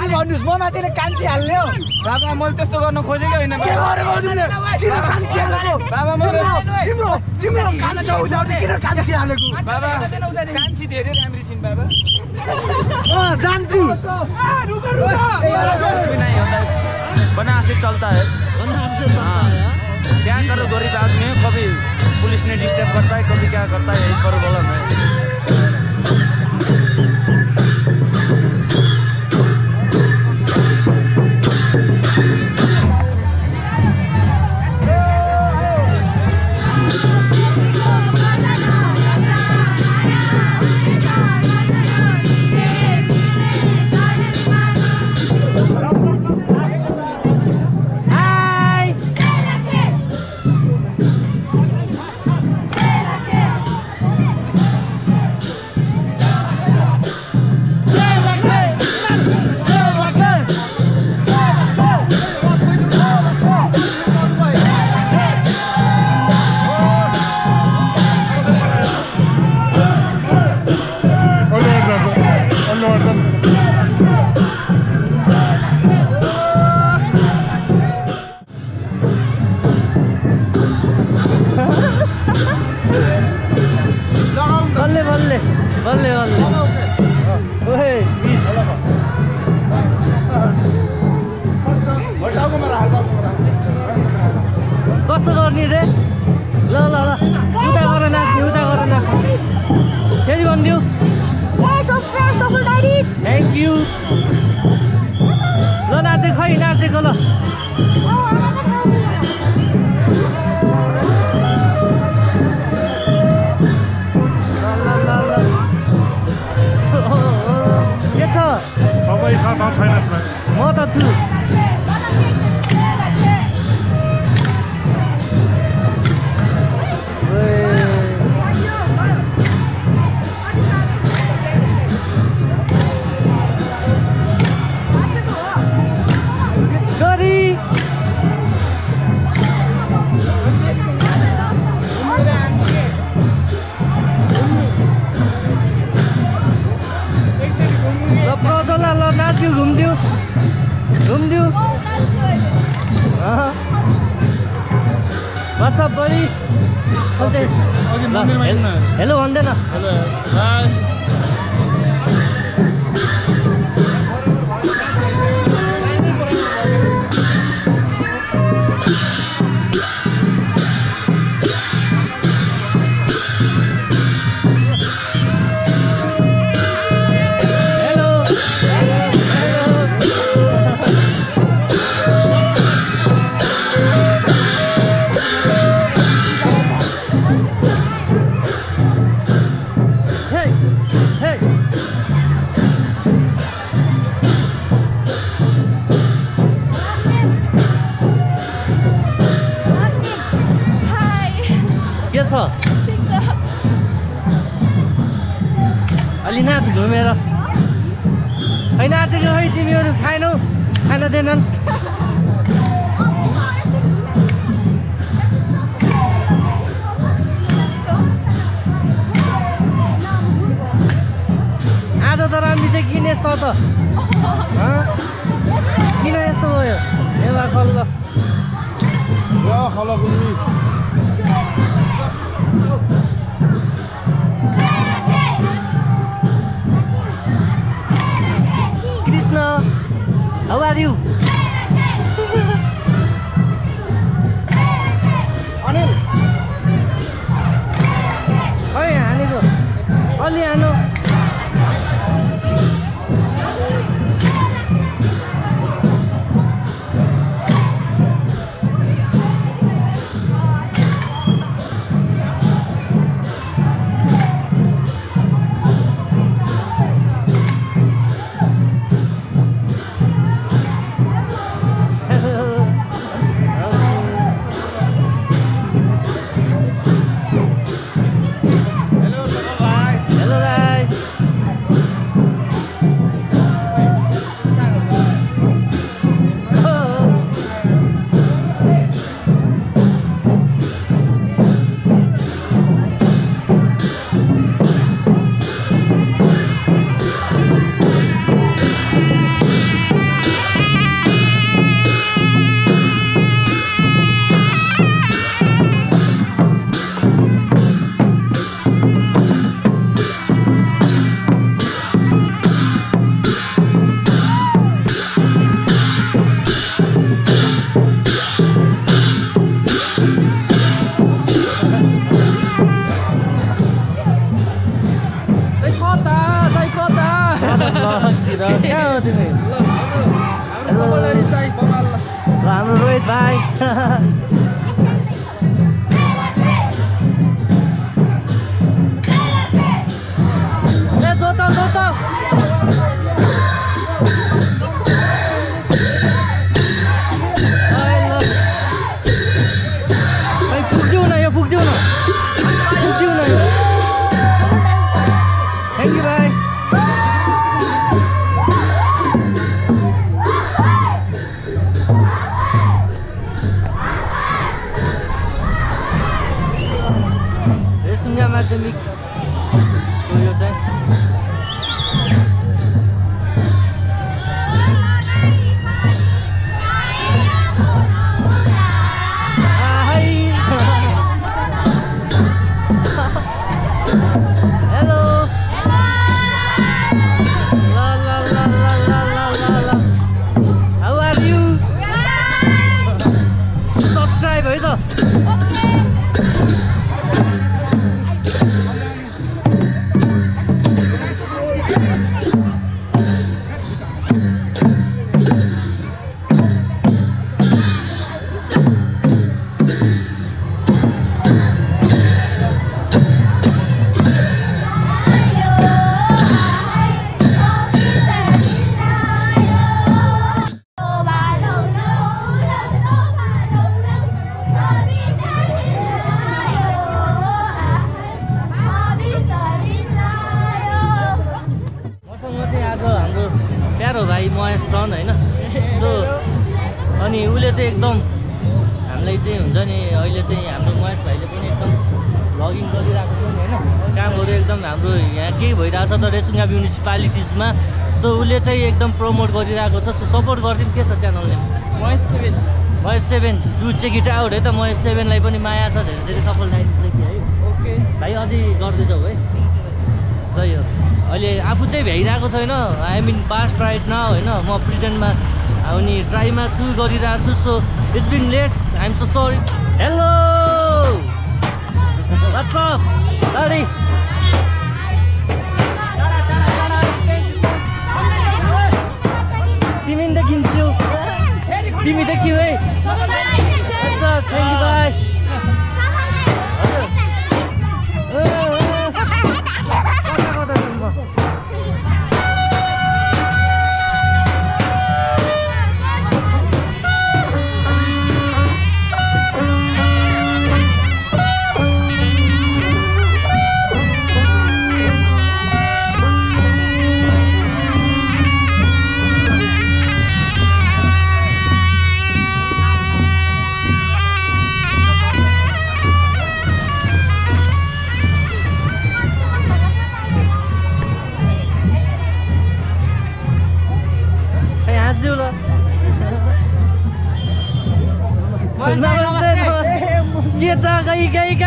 भन्नुस् म माथि कान्छी हाल्ने हो बाबा मैले त्यस्तो गर्न खोजेको होइन के गरेको तिमीले किन कान्छी हालेको बाबा मैले तिम्रो तिम्रो कान्छी उदाउँदै किन कान्छी हालेको बाबा कान्छी धेरै राम्री छिन् बाबा जान्छु बना से चलता है क्या करो गरीब आदमी है कभी पुलिस ने डिस्टर्ब करता है कभी क्या करता है यही प्रॉब्लम है कस्तो गर्ने रे ल ल ल उता गर नाच्ने फेरि भन्दियो थ्याङ्क यू ल नाचेको ल के छ सबै छ त छैनस् म त छु घुम्दियो What's up, buddy? Hello, Vandana. Hello. Hi. अलि नाच घुमेर खै नाचेको खै तिमीहरू खान दिएनन् आज त राम्री चाहिँ किन यस्तो त किन यस्तो भयो एउटा खल How are you? Anil. Hey, Anil. Only Anu. कहाँ हो तिमी? हाम्रो रोहित भाइ पुग्दिउ न यो पुग्दिउ न यो थ्याङ्क यू भाइ रेसुङ्गा माध्यमिक यो चाहिँ भाइ महेश छन् होइन सो अनि उसले चाहिँ एकदम हामीलाई चाहिँ हुन्छ नि अहिले चाहिँ हाम्रो महेश भाइले पनि एकदम भ्लगिङ गरिरहेको छ नि होइन कामहरू एकदम हाम्रो यहाँ केही भइरहेको छ त रेसुङ्गा म्युनिसिपालिटिजमा सो उसले चाहिँ एकदम प्रमोट गरिरहेको छ सो सपोर्ट गरिदिनु के छ channel name Mahesh 7 to check it out है त महेश 7लाई पनि माया छ धेरै धेरै सफल दाइदेखि है ओके भाइ अझै गर्दैछौ है सही हो अहिले आफू चाहिँ भ्याइरहेको छैन आई मिन पास्ट राइट न होइन म प्रेजेन्टमा आउने ट्राईमा छु गरिरहेको छु so it's been late I am so sorry hello what's up अरे तिमी देखिन्छु तिमी देखियो है अच्छा थ्याङ्क यू बाई के छ गई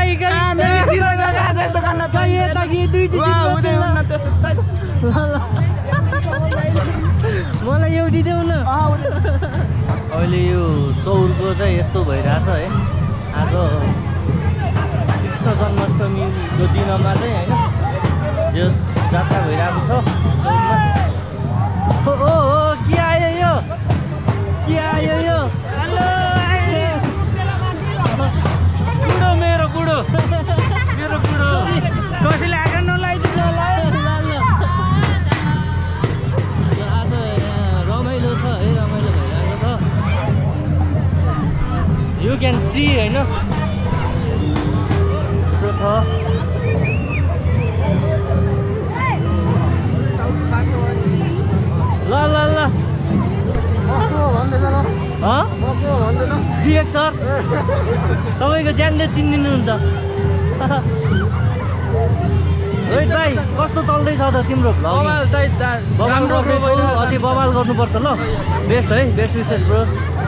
मलाई एउटी देऊ न अहिले यो चौरको चाहिँ यस्तो भइरहेछ है आज कृष्ण जन्माष्टमीको दिनमा चाहिँ होइन जस जात्रा भइरहेको छ चौरमा ओ के आयो यो बुढो मेरो बुढो कसैले आगर नलाइदिनु होला आज रमाइलो छ है रमाइलो भइरहेको छ यु क्यान सी होइन यस्तो छ ल विवेक सर तपाईँको ज्यानले चिनिदिनुहुन्छ रोहित भाइ कस्तो चल्दैछ त तिम्रो भ्लग अझै बवाल गर्नुपर्छ ल बेस्ट है बेस्ट विशेष ब्रो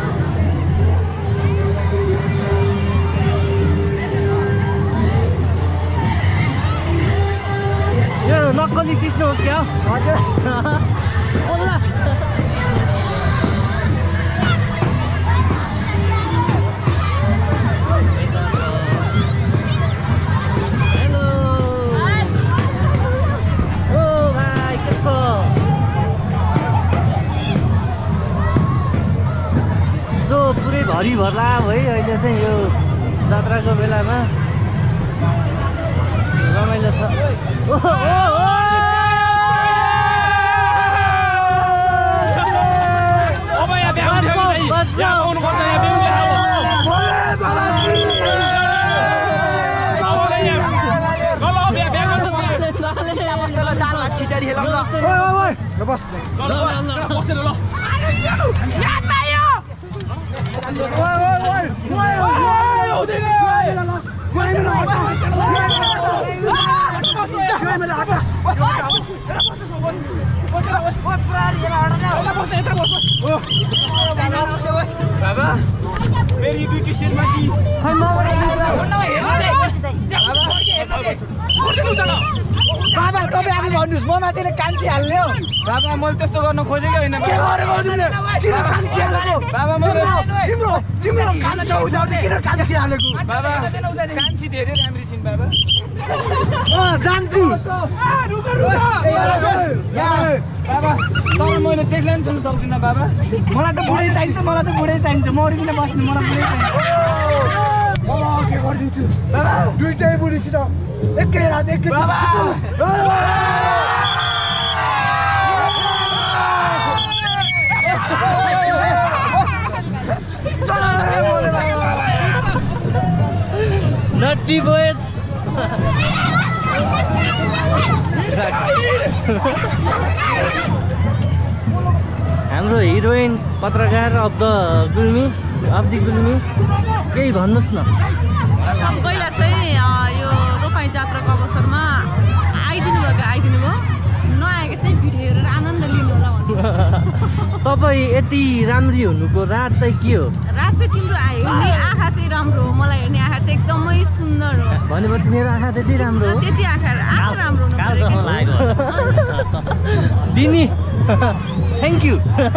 यो नक्कली सिस्नुहोस् क्या हजुर भरिभर है अहिले चाहिँ यो जात्राको बेलामा रमाइलो छ। मेरी ड्यूटी श्रीमती बाबा तपाईँ आफै भन्नुहोस्, म माथि कान्छी हाल्ने हो बाबा। मैले त्यस्तो गर्न खोजेको होइन बाबा। तिम्रो तिम्रो कान्छी उठाउँदै किन कान्छी हालेको बाबा? कान्छी धेरै राम्री छिन् बाबा। जान्छु बाबा, तर मैले त्यसलाई पनि छोड्नु सक्दिनँ बाबा। मलाई त बुढै चाहिन्छ, मलाई त बुढै चाहिन्छ। म अरू किन बस्नु, मलाई बुढै चाहिन्छ। के गरिदिन्छु बाबा, दुइटै बुढीसित एकै रात एकै बाबा। नट्टी बोयज हाम्रो हिरोइन पत्रकार अफ द गुल्मी केही भन्नुहोस् न। सबैलाई चाहिँ यो रोपाइँ जात्राको अवसरमा आइदिनु भयो, नआएको चाहिँ भिडियो हेरेर आनन्द लिनु होला भन्नु। तपाईँ यति राम्री हुनुको राज चाहिँ के हो? राज चाहिँ तिम्रो हेर्ने आँखा चाहिँ राम्रो हो, मलाई हेर्ने आँखा चाहिँ एकदमै सुन्दर हो। भनेपछि मेरो आँखा त्यति राम्रो हो? त्यति आँखा राम्रो हुनु दिनी थ्याङ्क यू।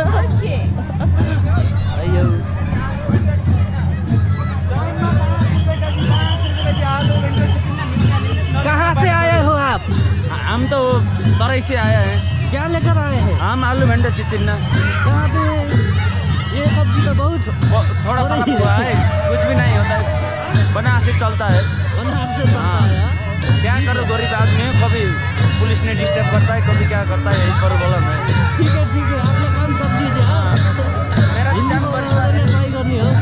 कहाँ से आए हो आप? हम तो तराई से आए हैं। क्या लेकर आए हैं? हम आलू भंडा चिचिन्ना। यहाँ पे ये सब्जी तो बहुत थोड़ा खराब हुआ है, कुछ भी नहीं होता है, बना से चलता है। क्या करो, गरीब आदमी है, कभी पुलिस ने डिस्टर्ब करता है, कभी क्या करता है, यही प्रॉब्लम है। ठीक है आपने काम कर दीजिए। मेरा ट्राई करनी हो।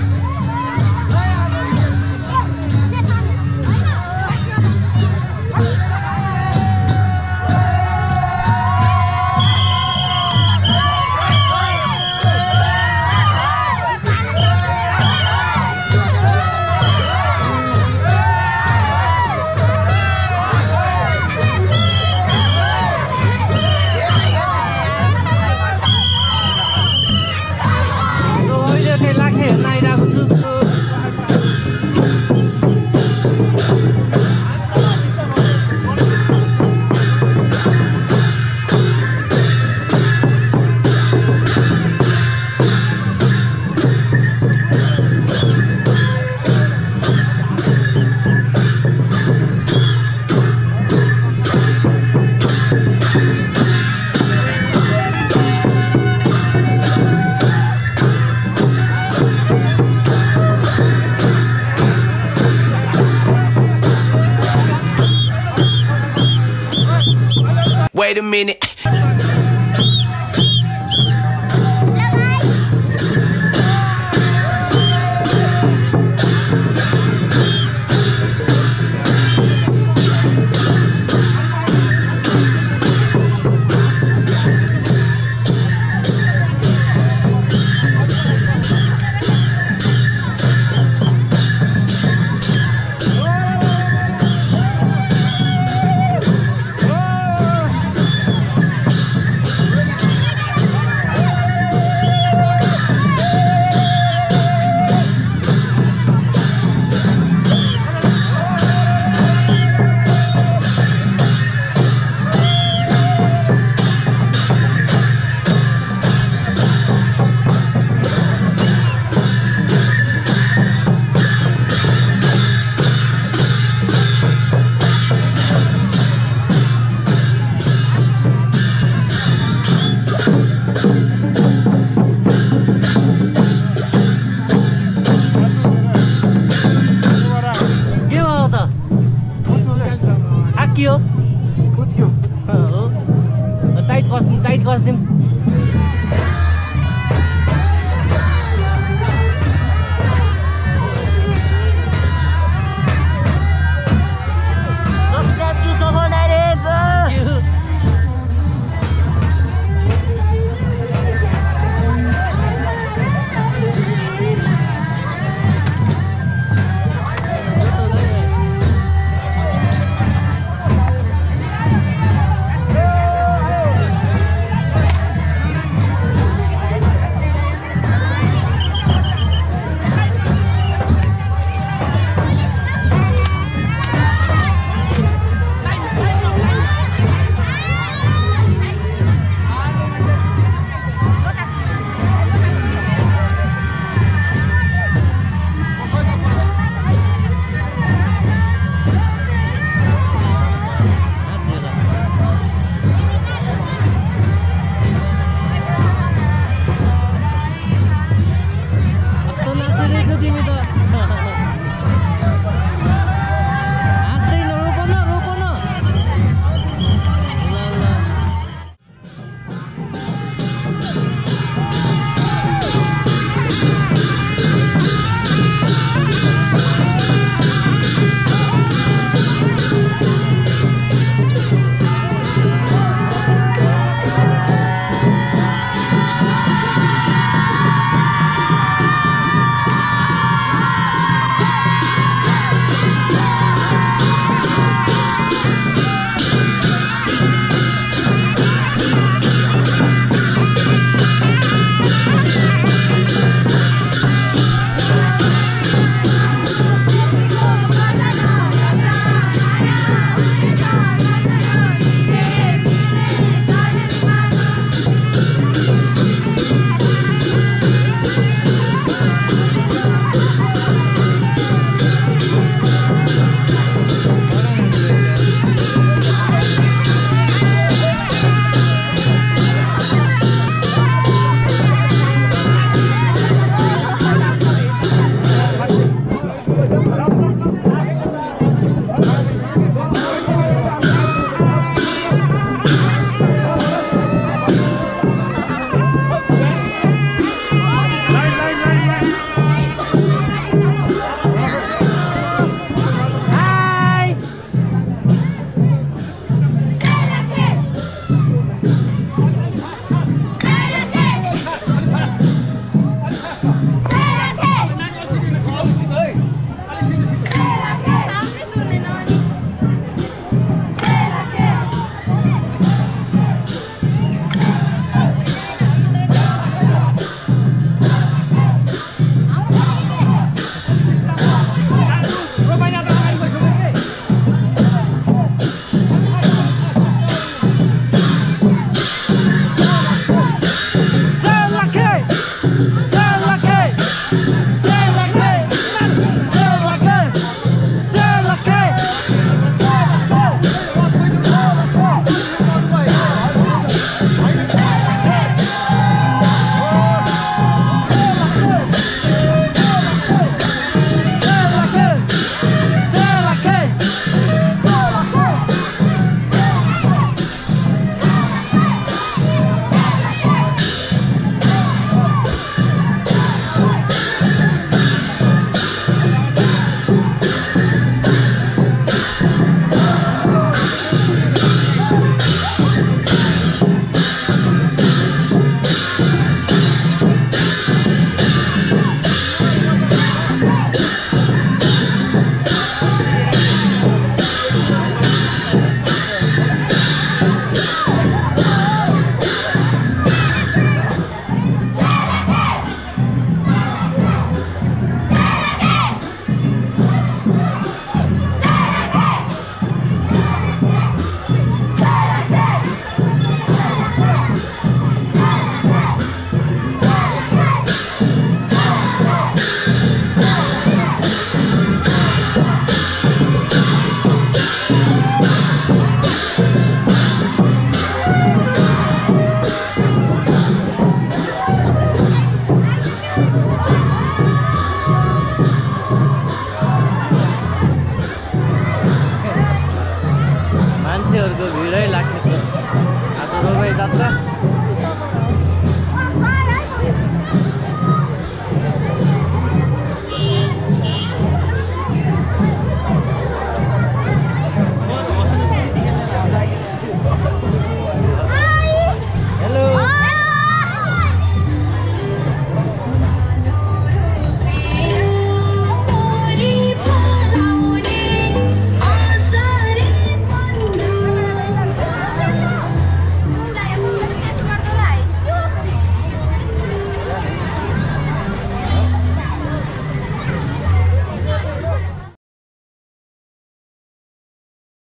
Wait a minute. कस्दिउँ टाइट कस्दिउँ जात्रा